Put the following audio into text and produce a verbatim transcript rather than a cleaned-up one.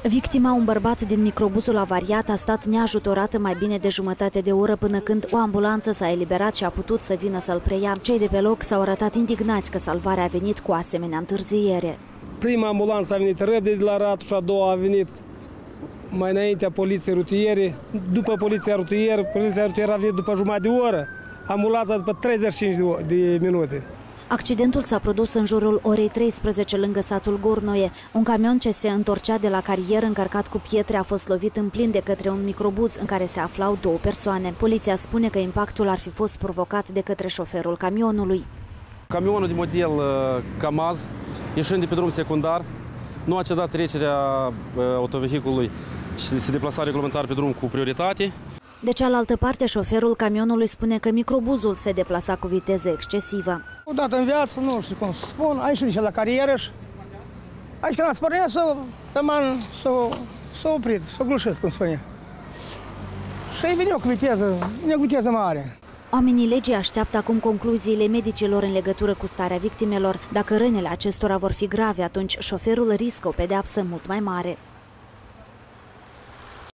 Victima, un bărbat din microbuzul avariat, a stat neajutorată mai bine de jumătate de oră până când o ambulanță s-a eliberat și a putut să vină să-l preia. Cei de pe loc s-au arătat indignați că salvarea a venit cu asemenea întârziere. Prima ambulanță a venit repede de la Ratu și a doua a venit mai înaintea poliției rutiere. După poliția rutieră, poliția rutieră a venit după jumătate de oră, ambulanța după treizeci și cinci de minute. Accidentul s-a produs în jurul orei treisprezece lângă satul Gornoie. Un camion ce se întorcea de la carieră încărcat cu pietre a fost lovit în plin de către un microbuz în care se aflau două persoane. Poliția spune că impactul ar fi fost provocat de către șoferul camionului. Camionul de model Kamaz, ieșind de pe drum secundar, nu a cedat trecerea autovehiculului și se deplasa reglementar pe drum cu prioritate. De cealaltă parte, șoferul camionului spune că microbuzul se deplasa cu viteză excesivă. Odată în viață, nu știu cum să spun, aici și la carieră și aici când ați pornit, s-a s-a oprit, s-a glușit, cum spune. Și vine cu viteză, vine cu viteză mare. Oamenii legii așteaptă acum concluziile medicilor în legătură cu starea victimelor. Dacă rănile acestora vor fi grave, atunci șoferul riscă o pedeapsă mult mai mare.